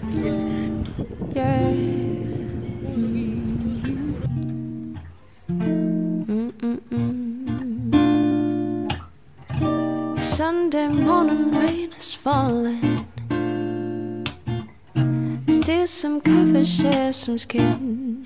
Sunday morning rain is falling. Steal some cover, share some skin.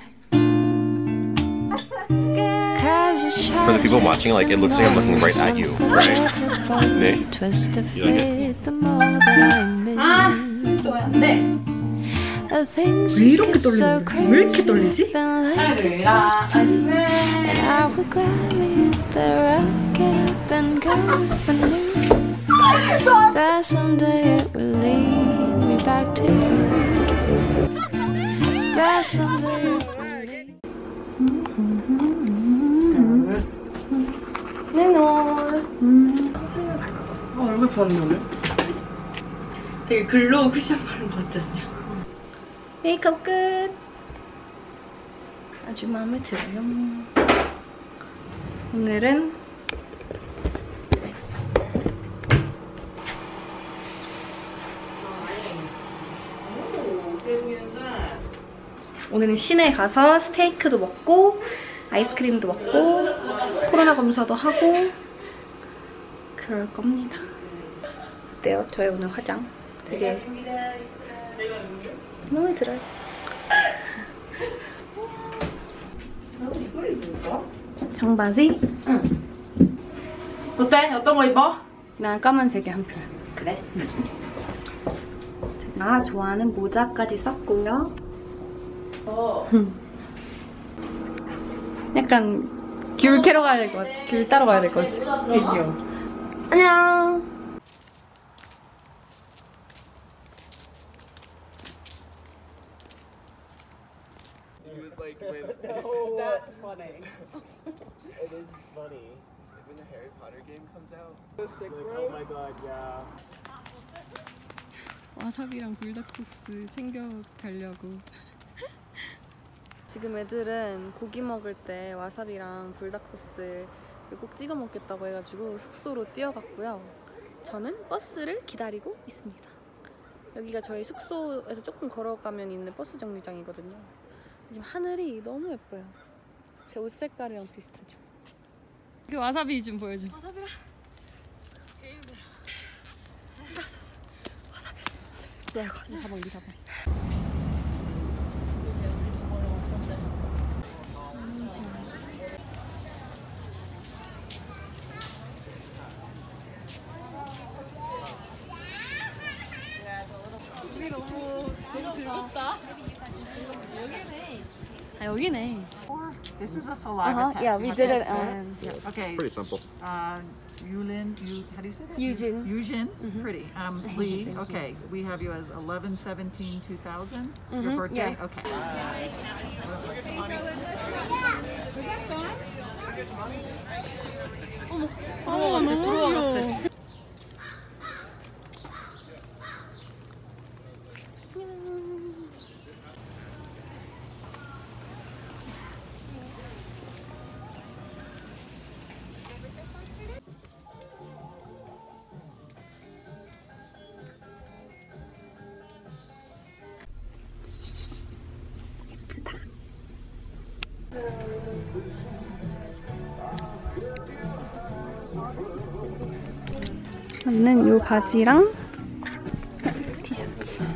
For the people watching, like, it looks like I'm looking right at you, right? 네. Twist of fate, the more that I'm in. Things just get so crazy, feel like it's left to, and I would gladly hit the road, get up and go for new. That someday it will lead me back to you. That someday it will lead. 얼굴 봤는데 오늘? 되게 글로우 쿠션 바른 거 같지 않냐? 메이크업 끝! 아주 마음에 들어요. 오늘은 오늘은 시내 가서 스테이크도 먹고 아이스크림도 먹고 코로나 검사도 하고 그럴 겁니다. 어때요? 저의 오늘 화장 되게 마음에 들어요. 청바지? 응. 어때? 어떤 거 입어? 난 까만색에 한 표. 그래? 제가 좋아하는 모자까지 썼고요. 약간 귤 캐러 가야 될 것 같아. 귤 따러 가야 될 것 같아. 되게 귀여워. 안녕. He was like, when... No, that's funny. It is funny. It's like when the Harry Potter game comes out. Like, oh my god, yeah. 와사비랑 불닭 소스 챙겨 가려고. 지금 애들은 고기 먹을 때 와사비랑 불닭 소스를 꼭 찍어 먹겠다고 해가지고 숙소로 뛰어갔고요. 저는 버스를 기다리고 있습니다. 여기가 저희 숙소에서 조금 걸어가면 있는 버스 정류장이거든요. 지금 하늘이 너무 예뻐요. 제 옷 색깔이랑 비슷하죠? 그 와사비 좀 보여줘. 와사비랑 와사비 진짜 커져. 가방 네 가방. 너무 즐겁다. 아 여기네. This is a saliva test. Yeah, we did it. Yeah. Okay. Pretty simple. Yulin, how do you say that? Yujin. Yujin is pretty. Lee, okay. We have you as 11/17/2000. Your birthday? Yeah. Okay. 어머, 너무 귀여워. 저는 요 바지랑 티셔츠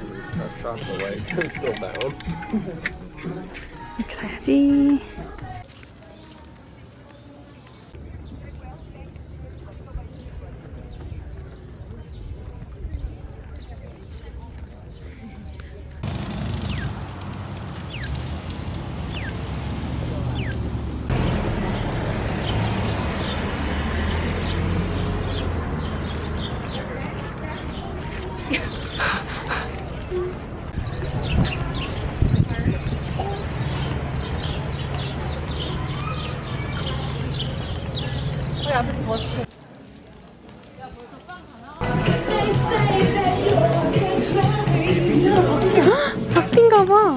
이렇게 사야지. 바뀐가 봐.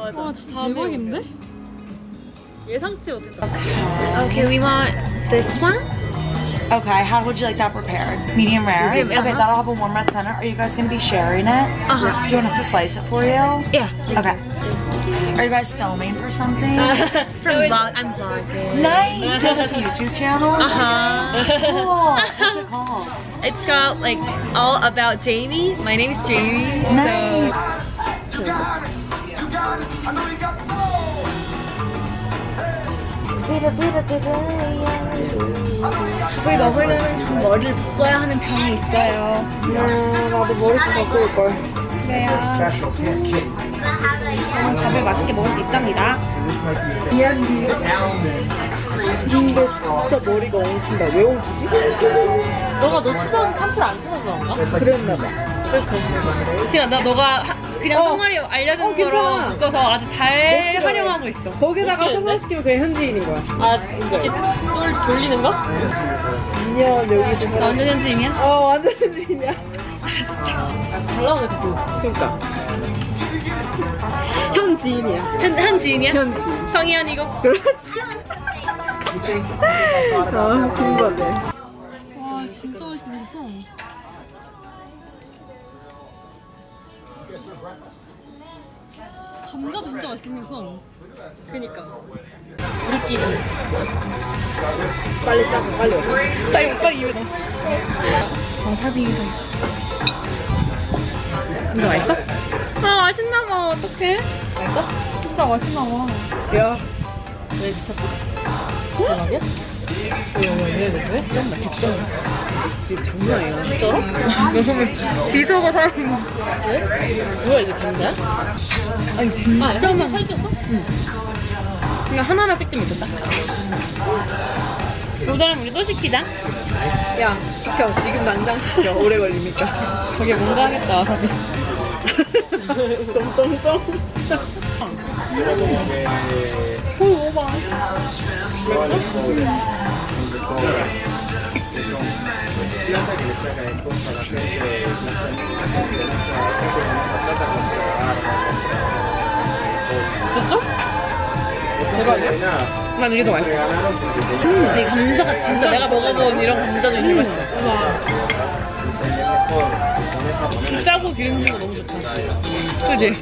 맞아. 와 진짜 대박인데? 예상치 못했다. Okay, we want this one. Okay, how would you like that prepared? Medium rare? Okay, that'll have a warm red center. Are you guys going to be sharing it? Uh-huh. Do you want us to slice it for you? Yeah. Okay. Are you guys filming for something? I'm vlogging. Nice! Do you have a YouTube channel? Cool. What's it called? It's got like all about Jamie. My name is Jamie. Nice. 밥을 먹으려면 좀 머리를 묶어야 하는 병이 있어요. 나도 머리 좀 바꿔 올 걸. 그래요. 저는 밥을 맛있게 먹을 수 있답니다. 근데 진짜 머리가 엉킨다. 왜 엉키지? 너가 너 쓰던 샴푸를 안 써서 그런가? 그랬나봐. 그래서 더 심한 거래. 지금 너가 그냥 똥머리 알려준 거로 묶어서 아주 잘 활용하고 있어. 거기다가 선글라스키면 그냥 현지인인 거야. 아, 이렇게 돌리는 거? 안녕, 여기 좀. 완전 현지인이야? 완전 현지인이야. 잘 나오네, 그니까. 현지인이야. 현지인이야? 현지. 성희연이고? 그렇지. 궁금하네. 와, 진짜 맛있게 생겼어. 감자도 진짜 맛있게 생겼어. 그니까. 우리끼리. 빨리 짜고, 빨리 먹어. 빨리 입에 넣어. 사비에서 진짜 맛있어? 아 맛있나봐. 어떡해? 맛있어? 진짜 맛있나봐. 야. 왜 미쳤어? 대박이야? 왜? 짠다, 개짠. 지금 장난이야. 진짜로? 비서가 사람. 왜? 뭐야, 이게 감자야? 아니, 진짜만 살쪘어? 응. 그냥 하나하나 찍지 못했다. 오늘은 우리 또 시키자. 야, 시켜. 지금 당장 시켜. 오래 걸리니까. 저게 뭔가 하겠다, 와사비. 똥똥똥. 오, 오바. 진짜? 대박이야? 난 이게 더 맛있어. 이 감자가 진짜 내가 먹어본 이런 감자도 있는 거 있어. 짜고 기름진 거 너무 좋다. 그지?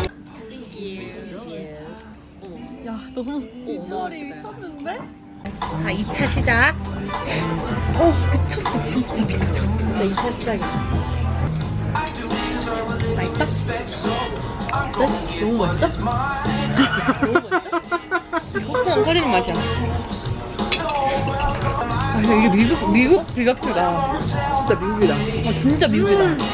야, 너무 비주얼이 미쳤는데? 자, 2차 시작. 미쳤어. 진짜 미쳤어. 진짜 2차 시작이야. 맛있어? 네? 너무 맛있어? 너무 맛있어? 콩콩거리는 맛이야. 아, 이게 미국 비각주다. 진짜 미국이다. 아, 진짜 미국이다.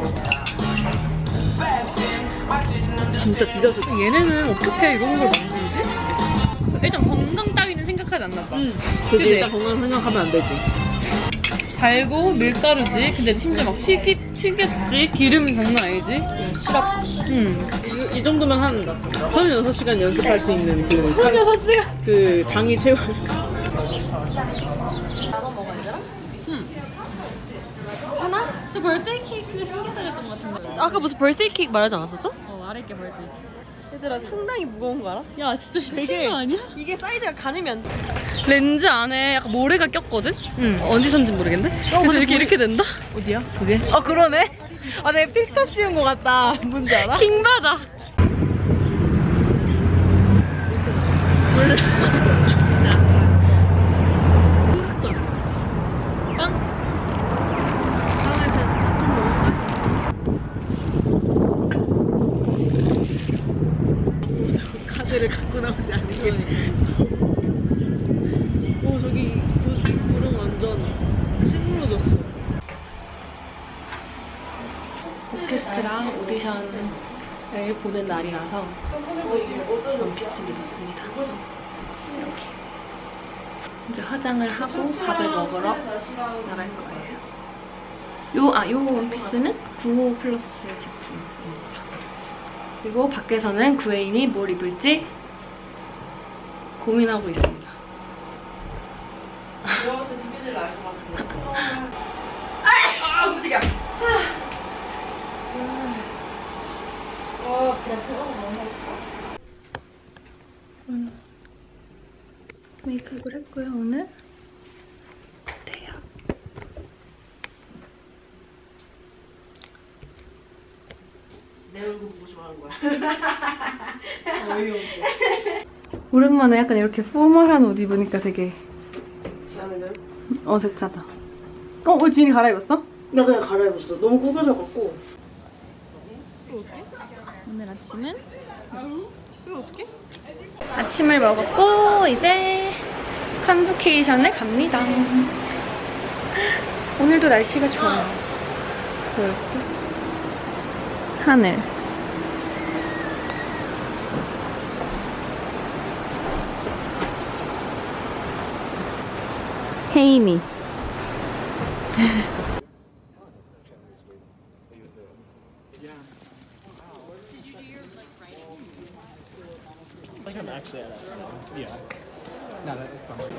진짜 디저트. 얘네는 어떻게 이런 걸 만들지? 일단 건강 따위는 생각하지 않나 봐. 그치, 일단 건강 생각하면 안 되지. 달고 밀가루지. 근데 심지어 막 튀겼지. 기름 장난 아니지. 시럽. 이 정도면 한 36시간 연습할 수 있는 그 36시간? 그 당이 채워. 나눠 먹어야 되나? 하나? 저 벌데이 케이크를 신겨드렸던 것 같은데. 아까 무슨 벌스데이 케이크 말하지 않았었어? 아래 게 벌데이. 얘들아 상당히 무거운 거 알아? 야 진짜 미친 거 아니야? 이게 사이즈가 가늠이 안 돼. 렌즈 안에 약간 모래가 꼈거든? 어디 선지 모르겠는데? 그래서 이렇게 된다? 어디야? 그게? 그러네? 아 내가 필터 씌운 거 같다. 뭔지 알아? 킹받아. 카드를 갖고 나오지 않게. 오 저기 구름 완전 싱그러졌어. 오케스트라 오디션을 보는 날이라서 원피스를 입었습니다. 이렇게 이제 화장을 하고 밥을 먹으러 나갈 거예요. 요 원피스는 95 플러스 제품입니다. 그리고 밖에서는 구혜인이 뭘 입을지 고민하고 있습니다. 깜짝이야. 메이크업을 했고요, 오늘. 어때요? 내 얼굴 보고 좋아하는 거야. 어이없어. 오랜만에 약간 이렇게 포멀한 옷 입으니까 되게 시원해요? 어색하다. 지인이 갈아입었어? 나 그냥 갈아입었어. 너무 구겨져갖고. 오늘 아침은? 이거 어떻게? 아침을 먹었고 이제 컨보케이션에 갑니다. 오늘도 날씨가 좋아요. 이렇게 하늘. 혜인이. I'm actually at that school. Yeah. No, it's fine.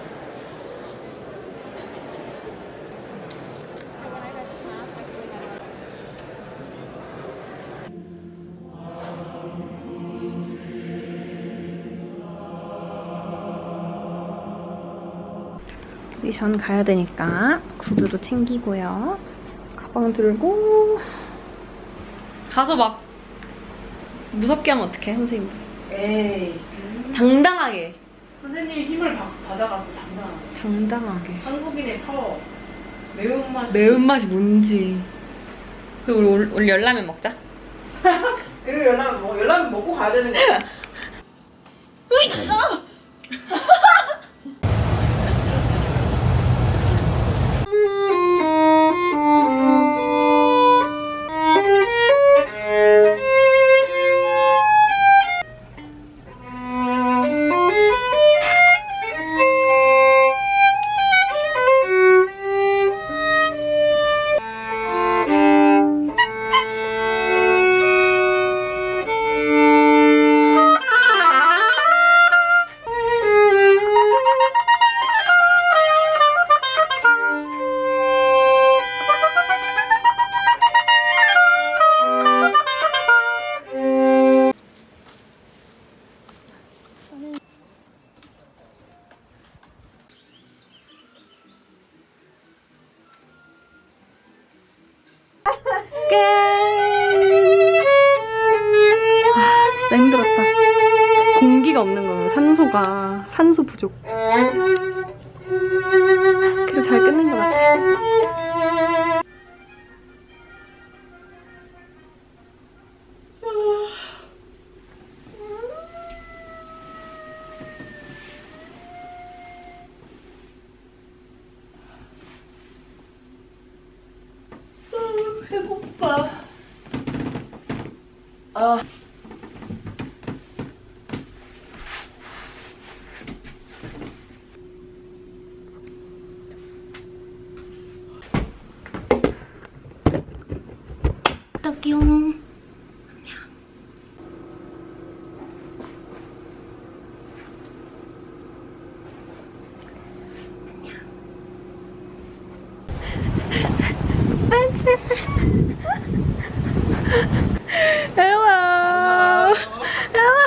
오디션 가야 되니까 구두도 챙기고요. 가방 들고 가서 막 무섭게 하면 어떡해, 선생님? 에이. 당당하게. 선생님 힘을 받아갖고 당당하게. 한국인의 파워. 매운맛이. 매운맛이 뭔지. 그리고 우리 오늘 열라면 먹자. 그리고 열라면 먹고 가야 되는 거야. 진짜 힘들었다. 공기가 없는 거예요. 산소 부족. 그래도 잘 끝낸 것 같아. 배고파. 떡용. Spencer. Hello. Hello.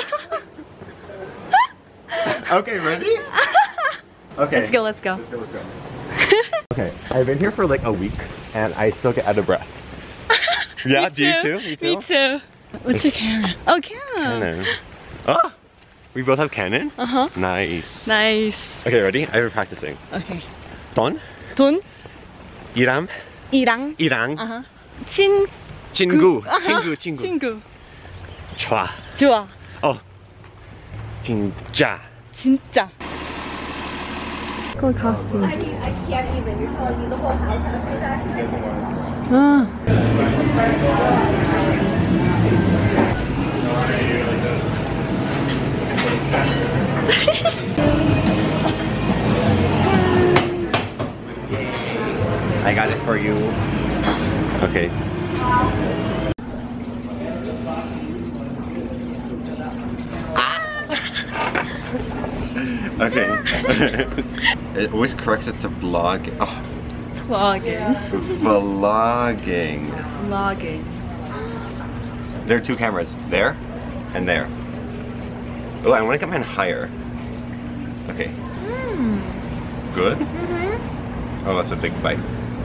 Okay, ready? Okay. Let's go, let's go. Let's go. Okay, I've been here for like a week and I still get out of breath. Yeah, do you too? You too? Me too. What's your camera? Oh, Canon. Canon. Oh, we both have Canon? Uh-huh. Nice. Nice. Okay, ready? I've been practicing. Okay. 돈, 돈, 이랑, 이랑, 이랑, 친구. 친구, 아하. 친구. 친구. 좋아. 좋아. 진짜. 진짜. Cold coffee. I can't even. You're telling me the whole house has to be that. I got it for you. Okay. Okay. It always corrects it to vlog. Oh. Vlogging. Vlogging. Vlogging. There are two cameras, there and there. Oh, I want to get mine higher. Okay. Good? Oh, that's a big bite.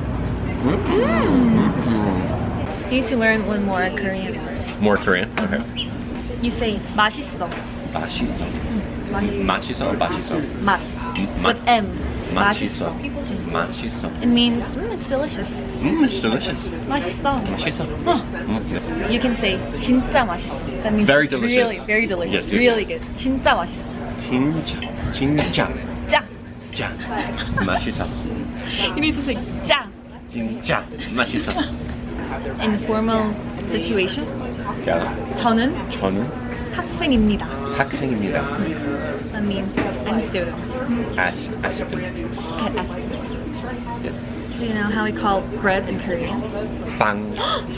You need to learn one more Korean word. More Korean? Okay. You say 맛있어. 맛있어. 맛있어. 맛있어 or 맛있어? 맛. With M. 맛있어. 맛있어. It means it's delicious. It's delicious. 맛있어. 맛있어. You can say 진짜 맛있어. That means Very it's delicious. really, very delicious. Yes, yes, really good. 진짜 맛있어. 진짜. 짜. 짜. 맛있어. You need to say 짜. 진짜 맛있어. In formal situation, 야, 저는 학생입니다. 학생입니다. That means I'm a student At Aspen. at Aspen. Yes. Do you know how we call bread in Korean? 빵.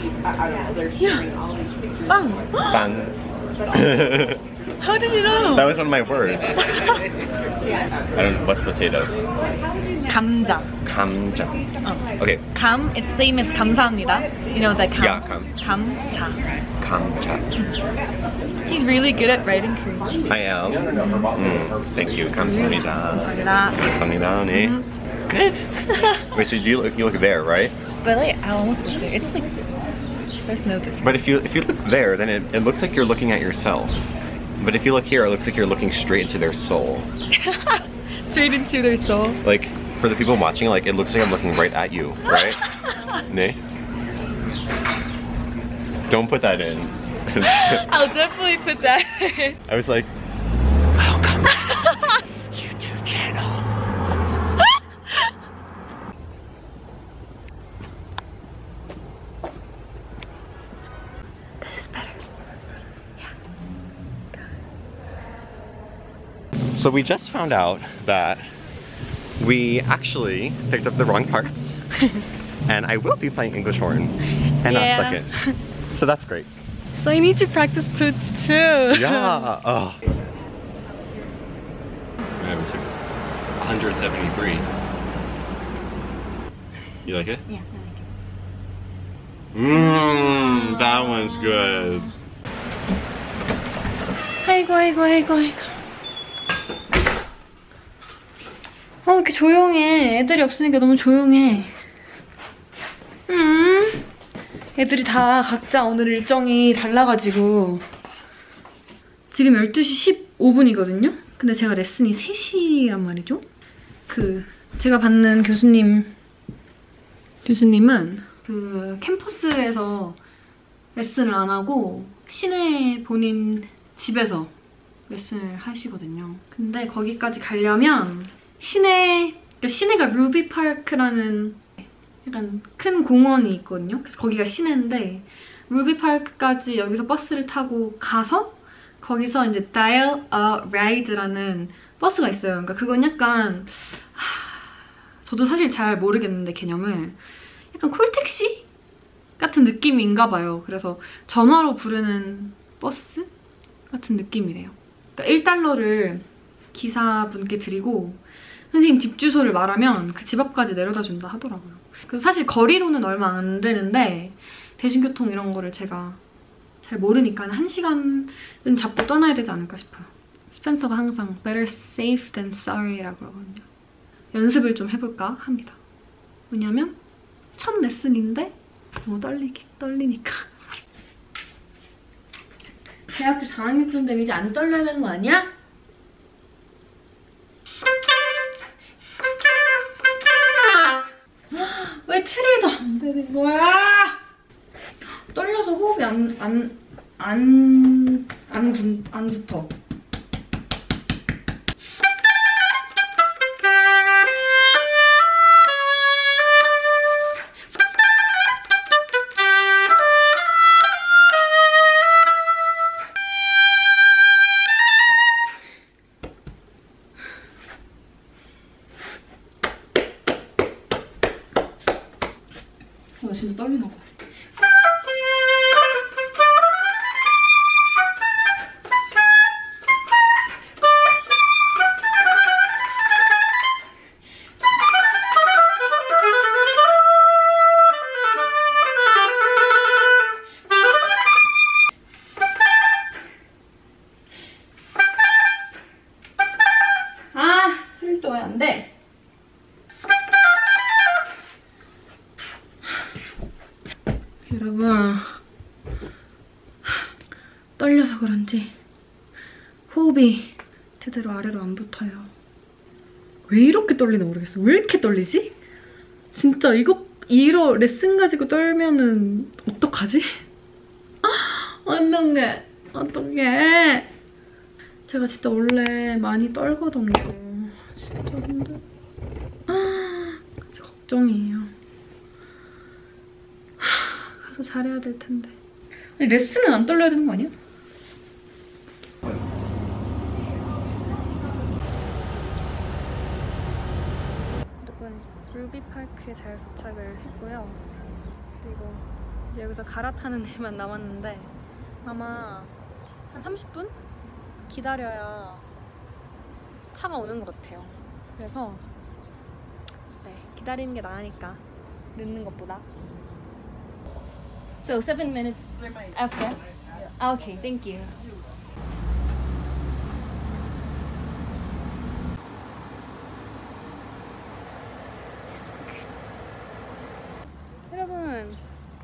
빵. 빵. How did you know? That was one of my words. I don't know. What's potato? 감자. 감자. Oh. Okay. 감, it's same as 감사합니다. You know the 감. Yeah, 감. 감자. 감자. He's really good at writing Korean. I am. Thank you. 감사합니다. 감사합니다. 감사합니다. 네. Good. Wait, so you look there, right? But like, I almost look there. It's like there's no difference. But if you look there, then it looks like you're looking at yourself. But if you look here, it looks like you're looking straight into their soul. Straight into their soul. Like, for the people watching, like, it looks like I'm looking right at you, right? Nee? Don't put that in. I'll definitely put that in. I was like, welcome to my YouTube channel. This is better. So we just found out that we actually picked up the wrong parts. And I will be playing English horn and not second. So that's great. So I need to practice flutes too. Yeah. Oh. 173. You like it? Yeah, I like it. That one's good. 아이고. 이렇게 조용해. 애들이 없으니까 너무 조용해. 애들이 다 각자 오늘 일정이 달라가지고 지금 12시 15분이거든요? 근데 제가 레슨이 3시란 말이죠? 제가 받는 교수님은 그 캠퍼스에서 레슨을 안 하고 시내 본인 집에서 레슨을 하시거든요. 근데 거기까지 가려면 시내가 루비파크라는 약간 큰 공원이 있거든요. 그래서 거기가 시내인데 루비파크까지 여기서 버스를 타고 가서 거기서 이제 Dial a Ride라는 버스가 있어요. 그러니까 그건 약간 저도 사실 잘 모르겠는데 개념을 약간 콜택시 같은 느낌인가 봐요. 그래서 전화로 부르는 버스 같은 느낌이래요. 그러니까 1달러를 기사분께 드리고 선생님 집 주소를 말하면 그 집 앞까지 내려다 준다 하더라고요. 그래서 사실 거리로는 얼마 안 되는데 대중교통 이런 거를 제가 잘 모르니까 1시간은 잡고 떠나야 되지 않을까 싶어요. 스펜서가 항상 better safe than sorry라고 그러거든요. 연습을 좀 해볼까 합니다. 왜냐면 첫 레슨인데 너무 떨리니까. 대학교 4학년 쯤 되면 이제 안 떨려야 되는 거 아니야? 왜 트리도 안 되는 거야? 떨려서 호흡이 안 붙어. 나 진짜 떨리나 봐. 아! 또 안 돼. 여러분, 떨려서 그런지 호흡이 제대로 아래로 안 붙어요. 왜 이렇게 떨리나 모르겠어. 왜 이렇게 떨리지? 진짜 이런 레슨 가지고 떨면은 어떡하지? 어떡해. 제가 진짜 원래 많이 떨거든요. 진짜 힘들어. 진짜 걱정이에요. 가서 잘해야 될 텐데. 아니, 레슨은 안 떨려야 되는 거 아니야? 여러분, 루비파크에 잘 도착을 했고요. 그리고 이제 여기서 갈아타는 일만 남았는데 아마 한 30분 기다려야 차가 오는 것 같아요. 그래서 네, 기다리는 게 나으니까 늦는 것보다. So 7 minutes after? Okay, thank you. 여러분,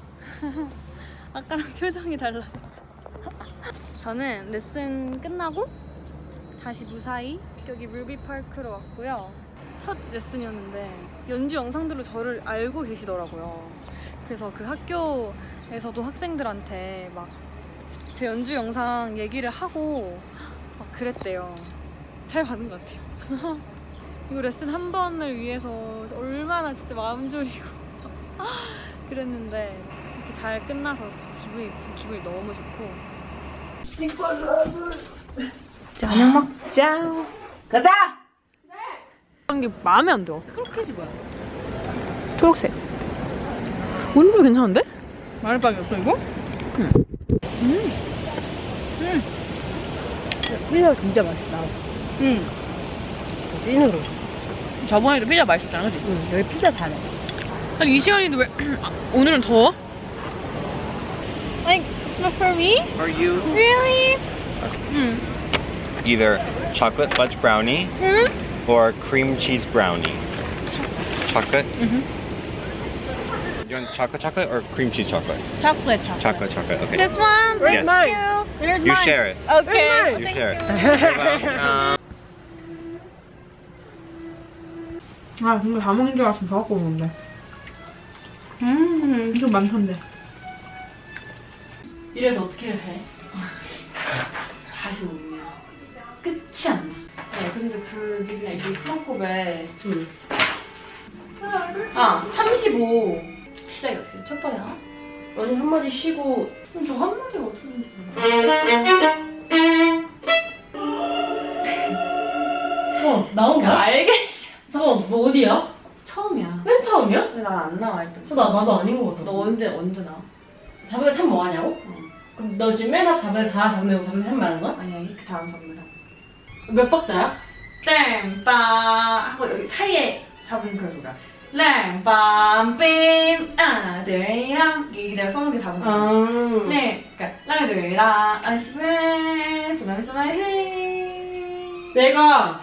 아까랑 표정이 달라졌죠? 저는 레슨 끝나고 다시 무사히 여기 루비파크로 왔고요. 첫 레슨이었는데 연주 영상들로 저를 알고 계시더라고요. 그래서 그 학교에서도 학생들한테 막 제 연주 영상 얘기를 하고 막 그랬대요. 잘 받은 것 같아요. 이거 레슨 한 번을 위해서 얼마나 진짜 마음 졸이고 그랬는데 이렇게 잘 끝나서 진짜 기분이 너무 좋고. 저녁 먹자. 가자! 이게 마음에 안 들어. 초록색이 뭐야? 초록색. 오늘도 괜찮은데? 마늘빵이었어 이거? 응. 피자 진짜 맛있다. 찐으로. 저번에도 피자 맛있었잖아, 그치? 응, 여기 피자 잘해. 아니 이 시간인데 왜 오늘은 더워? Like, it's not for me? Are you Really? either chocolate fudge brownie or cream cheese brownie? Chocolate? You want chocolate or cream cheese chocolate? Chocolate. Chocolate, okay. This one? Yes. Thank you. You share it. Okay. You Thank share it. you. You're welcome. 아, 근데 다 먹는 줄 알았으면 더 갖고 오는데. 이거 많던데. 이래서 어떻게 해? 45면 끝이 안 나. 네, 근데 그게 이 프랑코베 35 시작이 어떻게 돼? 첫 번에 나? 아니 한마디 쉬고 저 한마디가 없었는데. 나온 거야? 알게. 잠깐만 너 어디야? 처음이야. 맨 처음이야? 근데 난 안 나와 일단. 나도 아닌 것 같아. 너 언제 나와? 4분의 3 뭐 하냐고? 그럼 너 지금 맨 앞 4분의 4, 4분의 5, 4분의 3 말하는 거야? 아니 그 다음 전부다. 몇 박자야? 땡빰 하고 여기 사이에 4분 그거가 랭빰 아들이랑 이게 내가 써놓은 게 4분. 아. 네, 그러니까 아들이랑 아시베 수마이수마이시. 내가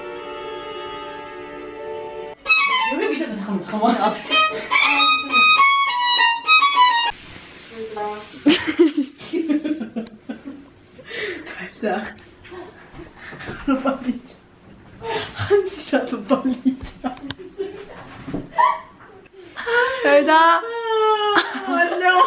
여기 미쳤어. 잠깐만. 아, 잘 자. 빨리 자. 한시라도 빨리 자. 잘 자. 안녕.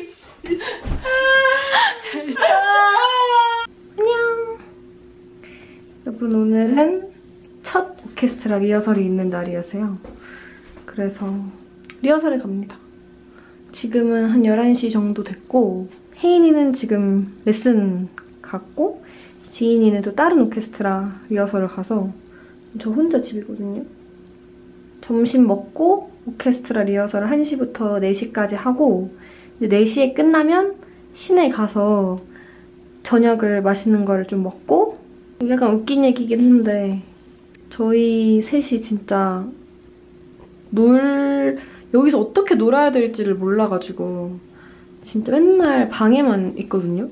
잘 자. 안녕. 여러분 오늘은 첫 오케스트라 리허설이 있는 날이어서요. 그래서 리허설에 갑니다. 지금은 한 11시 정도 됐고 혜인이는 지금 레슨 갔고 지인이는 또 다른 오케스트라 리허설을 가서 저 혼자 집이거든요. 점심 먹고 오케스트라 리허설을 1시부터 4시까지 하고 이제 4시에 끝나면 시내 가서 저녁을 맛있는 거를 좀 먹고 약간 웃긴 얘기긴 한데 저희 셋이 진짜 여기서 어떻게 놀아야 될지를 몰라가지고 진짜 맨날 방에만 있거든요.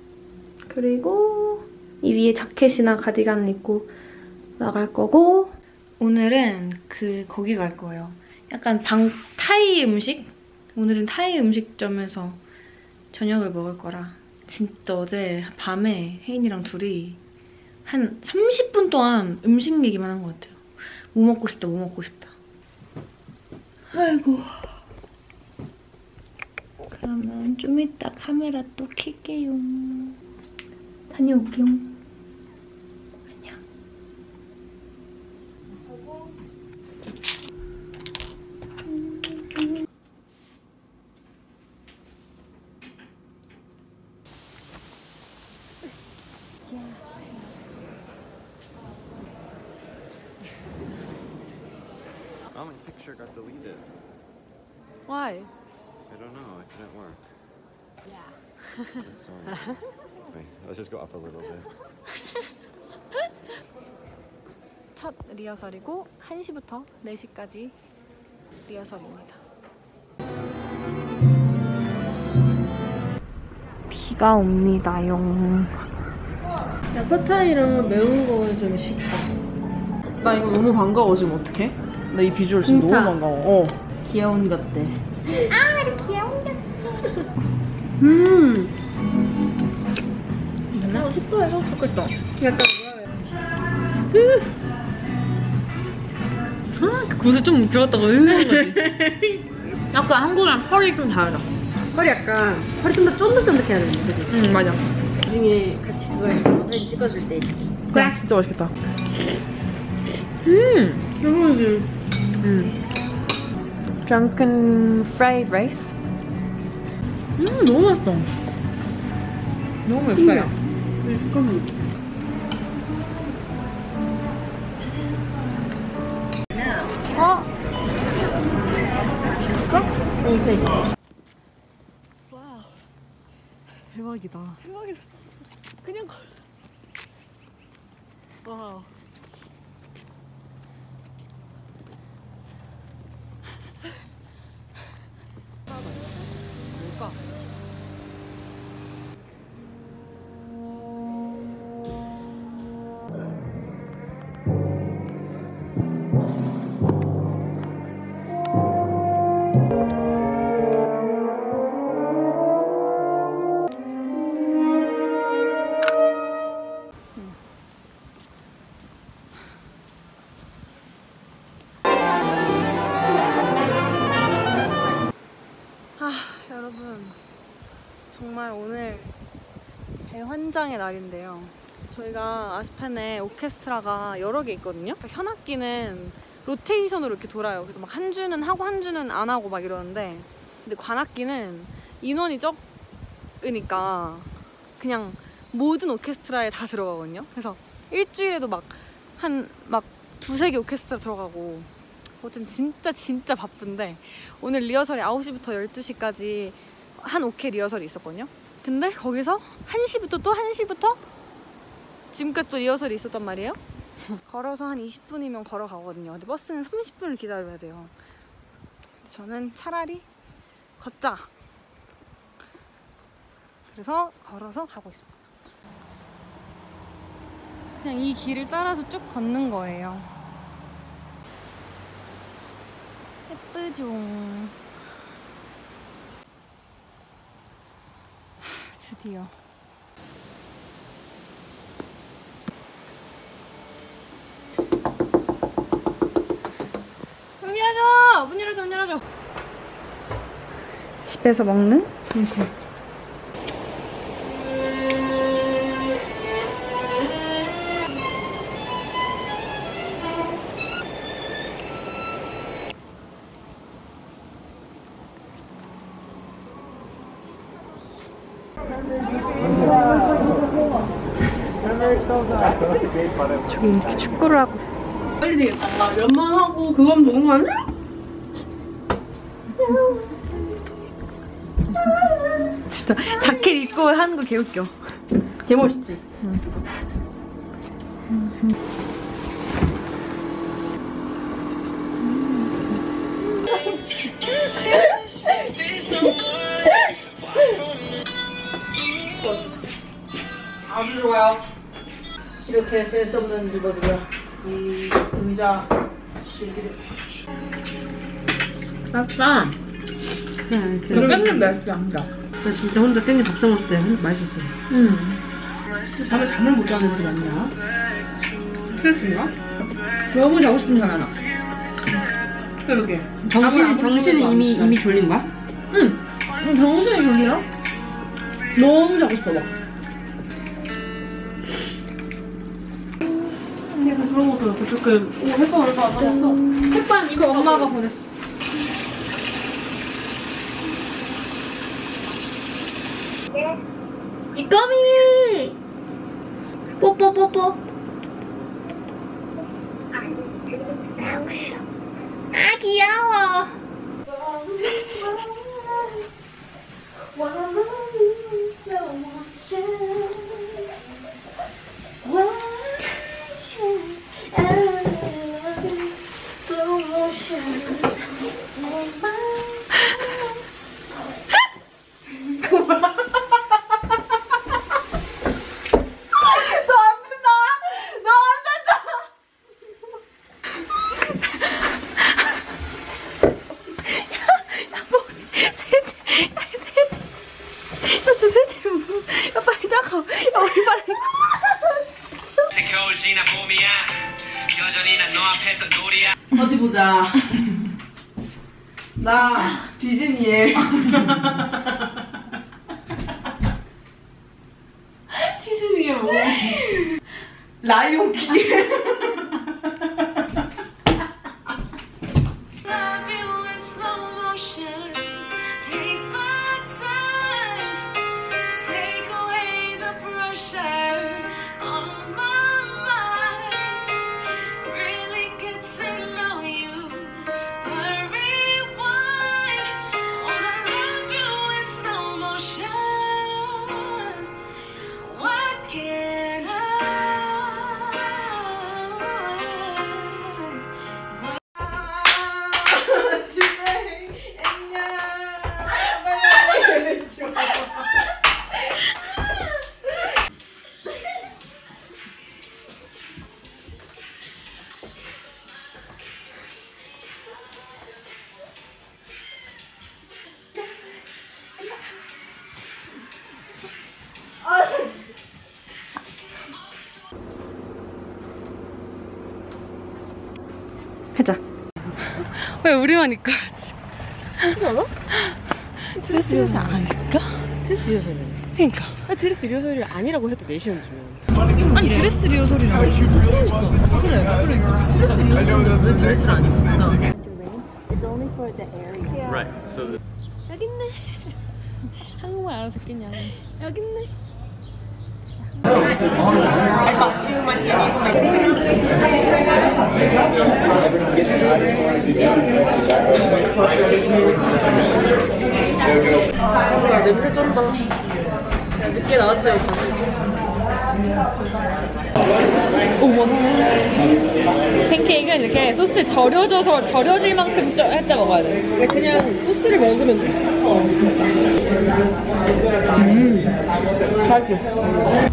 그리고 이 위에 자켓이나 가디건을 입고 나갈 거고 오늘은 거기 갈 거예요. 약간 타이 음식? 오늘은 타이 음식점에서 저녁을 먹을 거라. 진짜 어제 밤에 혜인이랑 둘이 한 30분 동안 음식 얘기만 한 것 같아요. 뭐 먹고 싶다, 뭐 먹고 싶다. 아이고. 그러면 좀 이따 카메라 또 켤게요. 다녀올게요. 안녕. Oh, my picture got deleted. Why? I don't know, it didn't work. Yeah. Wait, let's just go up a little bit. 첫 리허설이고 1시부터 4시까지 리허설입니다. 비가 옵니다용. 야, 팟타이랑 매운 거 좀 시켜. 나 이거 너무 반가워. 지금 어떡해? 나 이 비주얼 지금 진짜? 너무 반가워. 귀여운 것들. 아, 이렇게 귀여운 것들. 숙도해서 좋겠다. 약간 고수 좀 들어갔다가 으는 거지. 약간 한국이랑 펄이 좀 다르다. 펄이 좀 더 쫀득쫀득해야 되는데, 그치? 맞아. 나중에 같이 그걸 사진 찍어줄 때. 그래? 진짜 맛있겠다. 이거지. Drunken fried rice. 너무 맛있다. 너무 예뻐요. 있어. 와우. 대박이다. 그냥 와우. 뭘까? 여러분, 정말 오늘 대환장의 날인데요. 저희가 아스펜에 오케스트라가 여러 개 있거든요. 현악기는 로테이션으로 이렇게 돌아요. 그래서 막 한 주는 하고 한 주는 안 하고 막 이러는데, 근데 관악기는 인원이 적으니까 그냥 모든 오케스트라에 다 들어가거든요. 그래서 일주일에도 막 두세 개 오케스트라 들어가고, 어쨌든 진짜 바쁜데, 오늘 리허설이 9시부터 12시까지 한 오케 리허설이 있었거든요. 근데 거기서 1시부터 또 1시부터 지금까지 또 리허설이 있었단 말이에요. 걸어서 한 20분이면 걸어가거든요. 근데 버스는 30분을 기다려야 돼요. 저는 차라리 걷자. 그래서 걸어서 가고 있습니다. 그냥 이 길을 따라서 쭉 걷는 거예요. 예쁘죠? 드디어. 문 열어줘! 문 열어줘! 문 열어줘! 집에서 먹는 점심. 저기 이렇게 축구를 하고. 빨리 되겠다. 면만 하고 그거면 되는 거 아니야? 진짜 자켓 입고 하는 거 개웃겨. 개멋있지? 아주 좋아요. 이렇게 센스 없는 물건들이야. 이 의자 맛있다. 이거 깻잎 맛있다. 나 진짜 혼자 깻잎 밥사 먹을 때 맛있었어. 밤에 잠을 못 자는 애들이 많냐? 스트레스인가? 너무 자고 싶은 사람 많아. 그러게. 정신이 이미 졸린 거야? 응. 정신이 졸려? 너무 자고 싶어 막. 약간 그런 것도 그렇고 조금 햇반 얼마 안 받았어. 햇반 이거 엄마가 보냈어. 이거미! 뽀뽀뽀뽀. 아 귀여워. 어디 보자. 나 디즈니에 디즈니에 뭐 라이온킹. 하자. 왜 우리만 입고 하지? 알아? 드레스 리허설 아닐까? 드레스 리허설이야. 그니까. 드레스 리허설이 아니라고 해도 4시간 주면. 아니 드레스 리허설이라고. 그러니까. 그래. 드레스 리허설인데 왜 드레스를 안 입어? It's only for the area. Right. So 여기 있네. 한국말 알아듣겠냐? 여기 있네. 야, 냄새 쩐다. 야, 늦게 나왔지? 어머. 팬케이크는 이렇게 소스에 절여질 만큼 할 때 먹어야 돼. 그냥 소스를 먹으면 돼. 맛있어.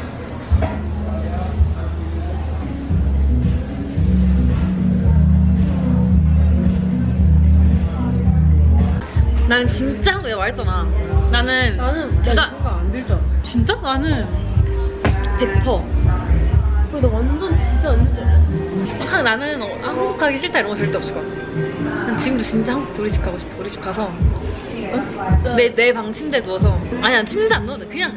나는 진짜 한국 내가 말했잖아. 나는 생각 안 들잖아. 진짜? 나는 100%. 그래, 나 완전 진짜 안 들잖아. 나는 한국 가기 싫다 이런 거 절대 없을 것 같아. 난 지금도 진짜 한국 우리 집 가고 싶어. 우리 집 가서 진짜? 내 방 침대에 누워서. 아니 난 침대 안 누워도 그냥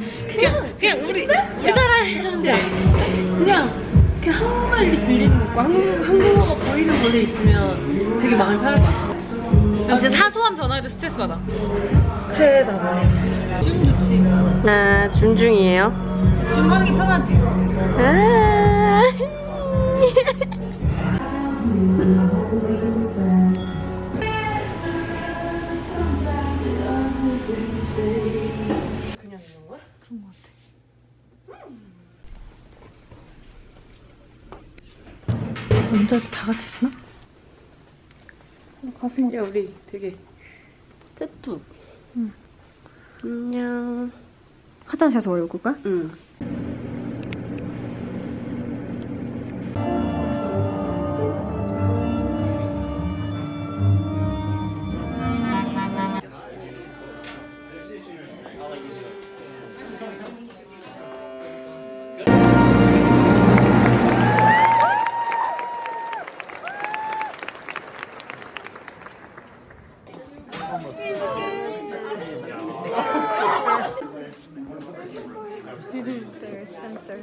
우리나라에 그냥 한국말 이렇게 들리는 거 한국어가 보이는 곳에 있으면 되게 마음이 편할 것 같아. 진짜 사소한 변화에도 스트레스 받아. 그래, 나봐. 중 좋지. 아, 중이에요? 중하는 게 편하지. 아. 그냥 있는 거야? 그런 거 같아. 남자들 다 같이 쓰나? 가슴. 야, 우리 되게 셋투. 응. 안녕. 화장실 가서 머리 묶을까? 응. There's Spencer.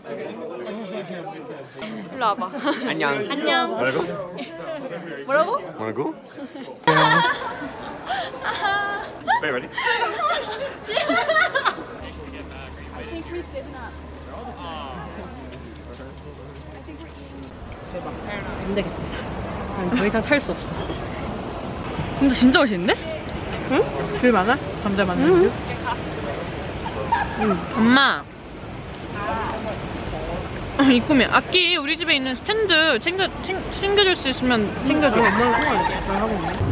일로 와봐. 안녕. 안녕. 뭐라고? 뭐라고? 뭐라고? Wait, ready? I think we've given up. 대박. 안 되겠다. 난 더 이상 탈 수 없어. 근데 진짜 맛있는데? 응? 귤 많아? 감자 많은 귤? 응. 엄마. 이 꿈이 악기 우리 집에 있는 스탠드 챙겨줄 수 있으면 챙겨줘. 엄마랑 통화할게. 나 하고 있네.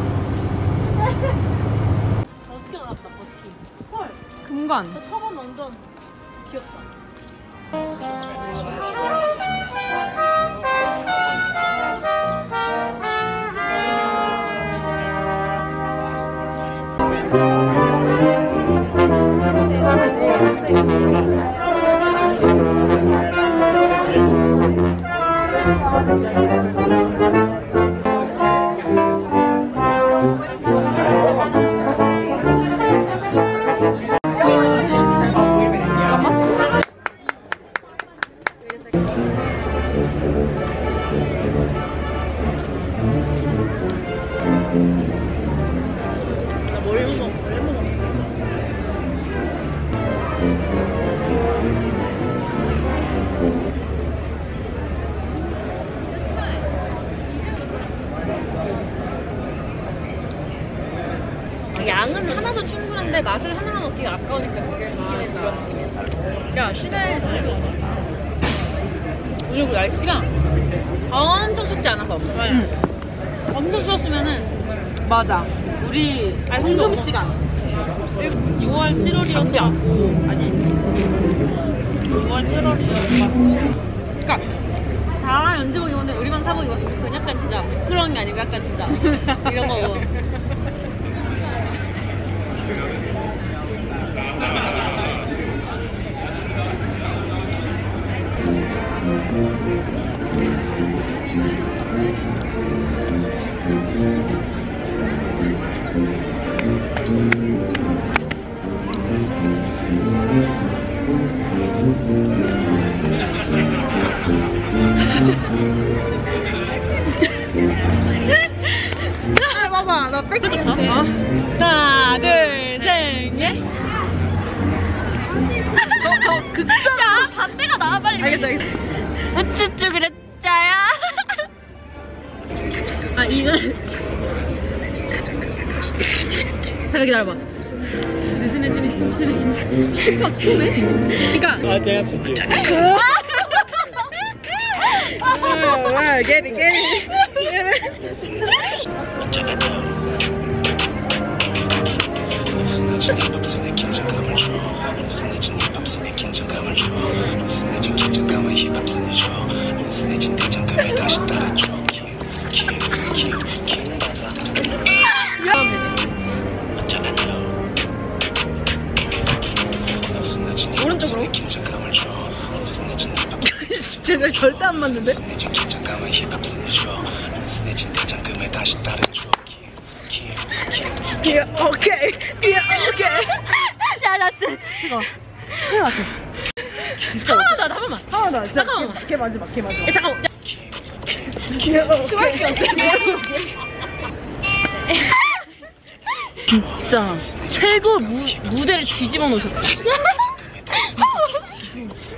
버스키가 나왔다. 버스키. 헐. 금관. 저 터번 완전 귀엽다. 양은 하나도 충분한데 맛을 하나만 넣기가 아까우니까 그게 그런 느낌이야. 야, 시간이 그리고 날씨가 엄청 춥지 않아서. 엄청 추웠으면은 맞아. 우리 홍금 시간 6월 7월이었어. 아니 6월 7월이었어. 그러니까 다 연지복 입었는데 우리만 사복 입었으면 그건 약간 진짜 부끄러운 게 아니고 약간 진짜 이런 거. 봐봐, 나 백 좋다. 하나, 둘, 셋, 넷. 더 극점. 야, 반대가 나와 빨리. 알겠어. 우쭈쭈 그랬자야. 아, 이거. 잠깐 기다려봐. 느슨해지니 긴장. 박수네. 그러니까. 아, 내가 줄게. 와, get it. 오른쪽으로. 쟤들 절대 안 맞는데? 오케이. 야, 나 진짜. 이거. 잠깐만. 잠깐만. 걔 마지막. 야, 잠깐만. 진짜 최고 무대를 뒤집어 놓으셨다.